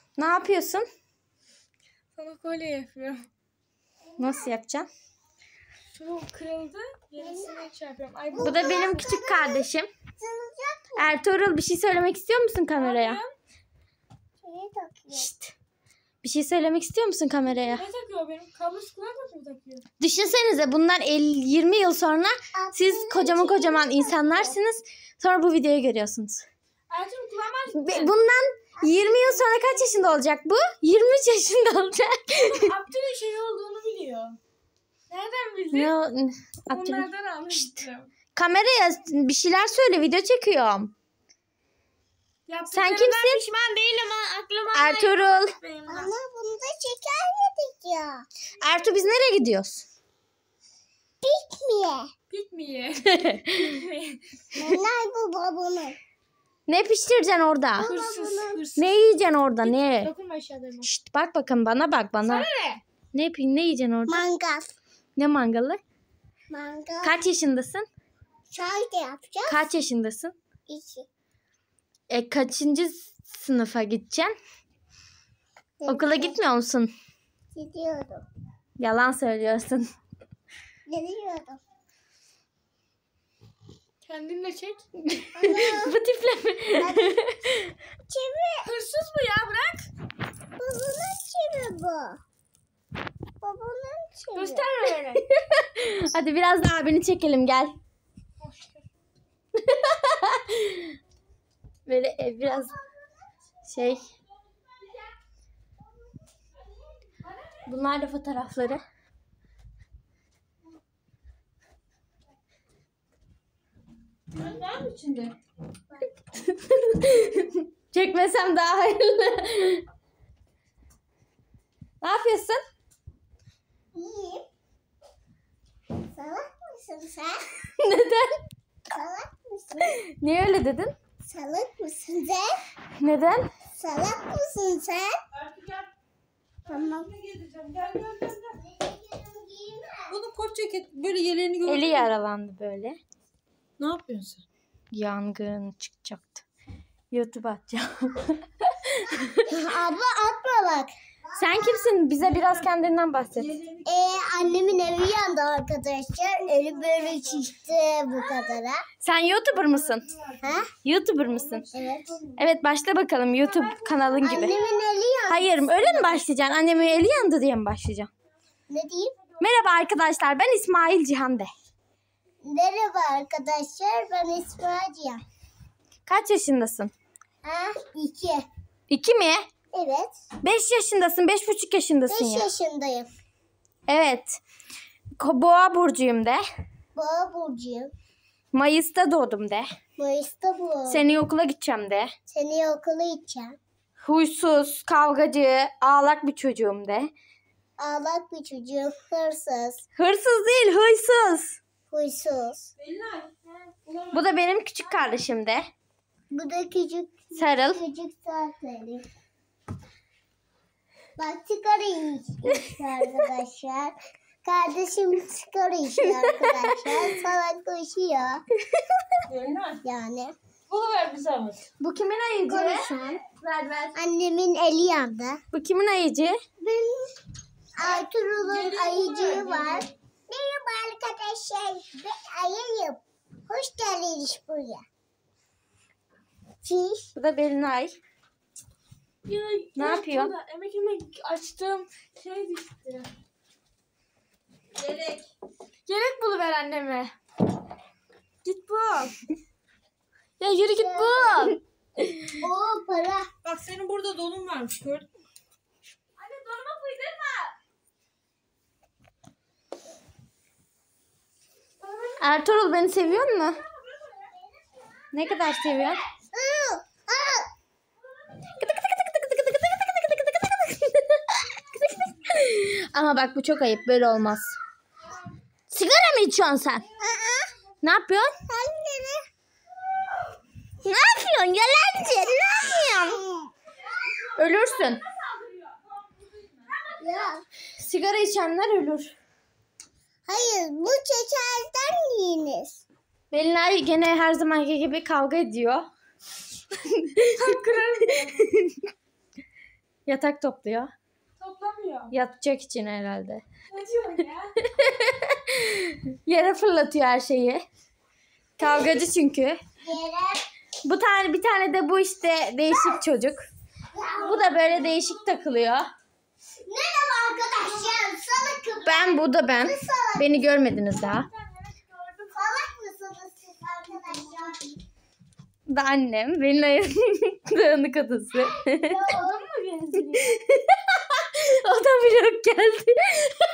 Ne yapıyorsun? Sana kolye yapıyorum. Nasıl yapacaksın? Şu kırıldı. Yenisini şey yapıyorum. Ay, Bu da benim küçük kardeşim. Ertuğrul, bir şey söylemek istiyor musun kameraya? Şşt. Bir şey söylemek istiyor musun kameraya? Ne takıyor benim? Kablosuz kulaklık mı takıyor? Düşünsenize, bundan 20 yıl sonra siz kocaman insanlarsınız. Sonra bu videoyu görüyorsunuz. Ertuğrul kulağıma... Bundan 20 yıl sonra kaç yaşında olacak bu? 23 yaşında olacak. Abdül'ün şey olduğunu biliyor. Nereden bildin? Onlardan almıştım. Kameraya bir şeyler söyle, video çekiyorum. Sen kimsin? Pişman değilim ama aklıma... Ertuğrul. Ama bunu da çekermedik ya. Ertuğ, biz nereye gidiyoruz? Bitmiyor. Bitmiyor. Neler bu babamın? Ne pişireceksin orada? Hırsız. Ne yiyeceksin orada? Ne? Dokunma aşağıda. Şşt, bak bakın bana, bak bana. Sana ne? Ne yiyeceksin orada? Mangal. Ne mangalı? Mangal. Kaç yaşındasın? Çay da yapacağız. Kaç yaşındasın? 2. Kaçıncı sınıfa gideceksin? Okula gitmiyor musun? Gidiyorum. Yalan söylüyorsun. Gidiyorum. Kendin de çek. Bu tiple mi? Çivi. Hırsız bu ya, bırak. Babamın çivi bu. Babamın çivi. Gösterme beni. Hadi biraz daha abini çekelim, gel. Böyle biraz şey. Bunlar da fotoğrafları. Var mı içinde? Çekmesem daha hayırlı. Ne yapıyorsun? İyiyim. Salak mısın sen? Neden? Salak mısın? Niye öyle dedin? Salak mısın sen? Neden? Salak mısın sen? Artık gel. Tamam. Geleceğim. Gel. Bunu kot ceket böyle yeleğini gördün Eli mü? yaralandı böyle. Ne yapıyorsun sen? Yangın çıkacaktı. YouTube'a atacağım. Abla atma bak. Sen kimsin? Bize biraz kendinden bahset. Annemin evi yandı arkadaşlar. Ölü böyle çıktı bu kadara. Sen YouTuber mısın? Ha? YouTuber mısın? Evet. Evet, başla bakalım, YouTube kanalın gibi. Annemin eli yandı. Hayır, öyle mi başlayacaksın? Annemin eli yandı diye mi başlayacaksın? Ne diyeyim? Merhaba arkadaşlar, ben İsmail Cihande. Merhaba arkadaşlar. Ben İsmail. Kaç yaşındasın? Ha? 2. 2 mi? Evet. 5 yaşındasın, 5,5 yaşındasın 5 ya. yaşındayım. Evet. Boğa burcuyum de. Boğa burcuyum. Mayıs'ta doğdum de. Mayıs'ta bu. Seneye okula gideceğim de. Seni okula gideceğim. Huysuz, kavgacı, ağlak bir çocuğum de. Ağlak bir çocuğum. Hırsız. Hırsız değil, huysuz. Huysuz. Bu da benim küçük kardeşim de. Bu da küçük Sarıl. saatleri. Bak sigara içiyor arkadaşlar. Kardeşim sigara içiyor arkadaşlar. Salak koşuyor. Yani. Bunu ver bize ama. Bu kimin ayıcı? Konuşan. Ver. Annemin eli yandı. Bu kimin ayıcı? Benim Ertuğrul'un ayıcığı var. Merhaba arkadaşlar. Ben ayıyım. Hoş geldiniz buraya. Siz? Bu da Belinay. Ne yapıyor? Emek açtım. Şey düştü. Gerek buluver anneme. Git bul. Ya yürü git bul. Oo para. Bak senin burada donun varmış, gördün mü? Anne donuma fıydırma. Ertuğrul, beni seviyor mu? Ne kadar seviyor? Ama bak, bu çok ayıp, böyle olmaz. Sigara mı içiyorsun sen? Ne yapıyorsun? Ne yapıyorsun yalancı? Ne yapıyorsun? Ölürsün. Ya. Sigara içenler ölür. Hayır, bu çekerden yiyiniz. Belinay gene her zamanki gibi kavga ediyor. Yatak topluyor. Toplamıyor. Yatacak için herhalde. Ne diyorsun ya? Yere fırlatıyor her şeyi. Kavgacı çünkü. Yere. Bir tane de bu işte değişik çocuk. Bu da böyle değişik takılıyor. Merhaba arkadaşlar. Salak. Bu da ben. Beni görmediniz daha. Salak mısınız siz arkadaşlar? Bu da annem. Benim dağınık adası. Adam mı benziyor? O da vlog geldi.